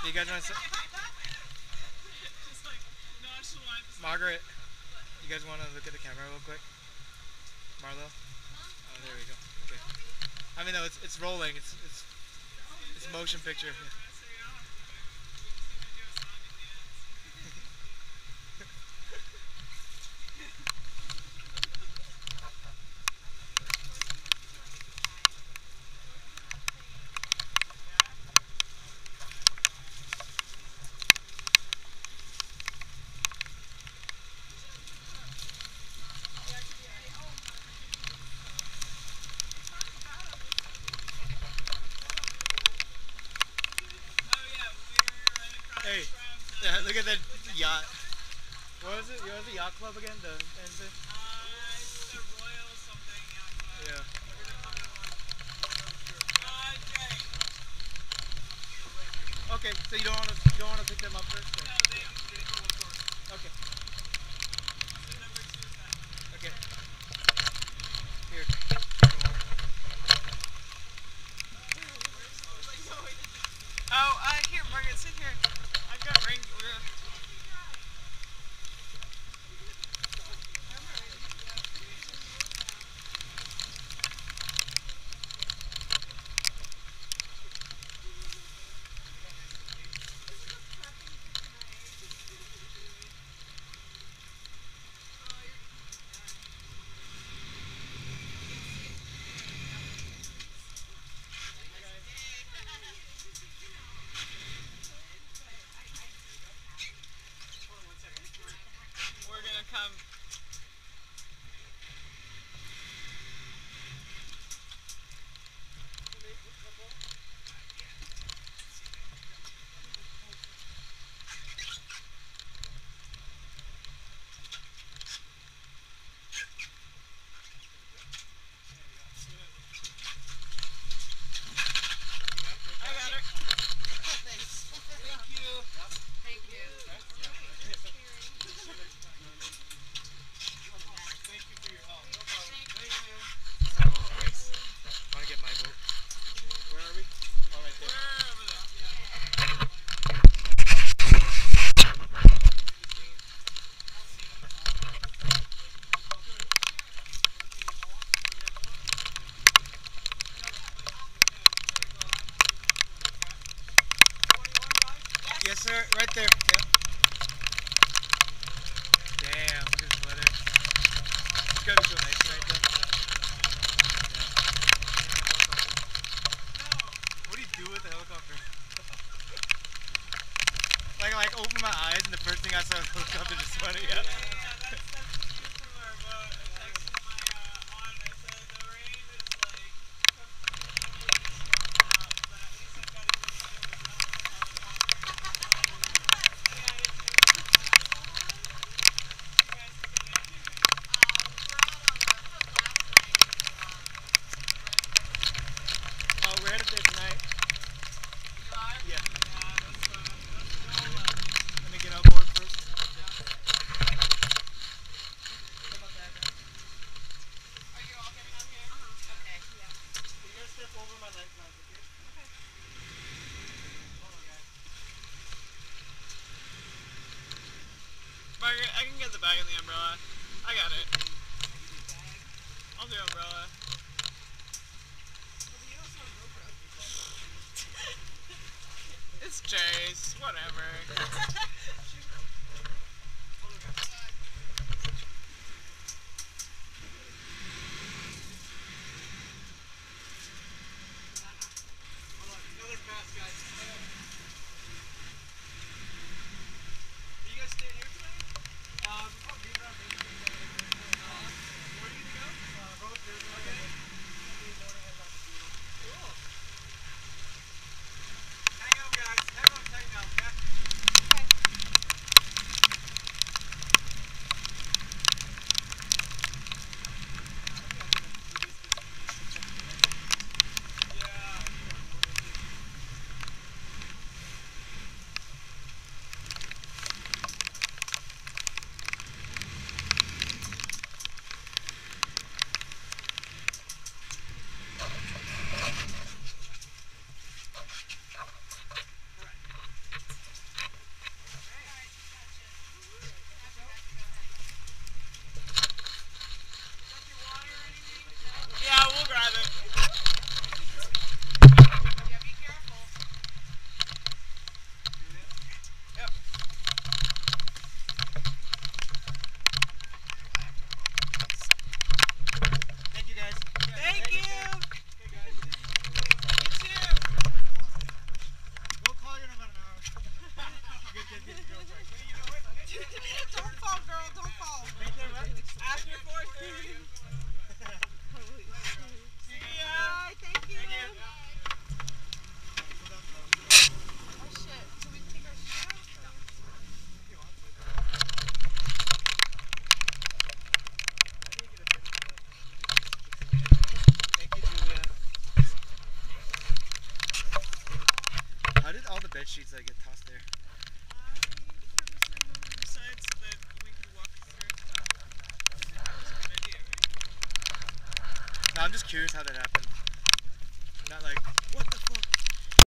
You guys want to? Margaret, you guys want to look at the camera real quick? Marlo? Oh, there we go. Okay. I mean, no, it's rolling. It's motion picture. Yeah. Hey, yeah, look at that yacht. What was it? What was the yacht club again? The NZ? The Royal something yacht club. Yeah. Okay, so you don't want to pick them up first? Or? No, they go before. Okay. So number 2 is that. Okay. Here. Oh, here, Margaret, sit here. I've got ring. We're gonna come. Yes, sir. Right there. Yep. Damn, look at this weather. It's gonna be so nice tonight, though. Yeah. What do you do with the helicopter? like open my eyes and the first thing I saw was the helicopter just sweating. Yeah. That's from our boat. I texted my aunt. I said the rain is like but at least I've got a good view of the Oh, we're headed there tonight. You are? Yeah. Let me get on board first. Are you all getting on here? Okay. Yeah. You're gonna step over my lifelines, okay? Okay. Hold on, guys. Margaret, I can get the bag and the umbrella. I got it. I'll do umbrella. It's Jay's, whatever. Another pass, guys. Are you guys staying here tonight? Where are you gonna go? Road, okay. bed sheets that get tossed there. I purposely moved them aside so that we could walk through. That was a good idea, right? No, I'm just curious how that happened. I'm not like, what the fuck?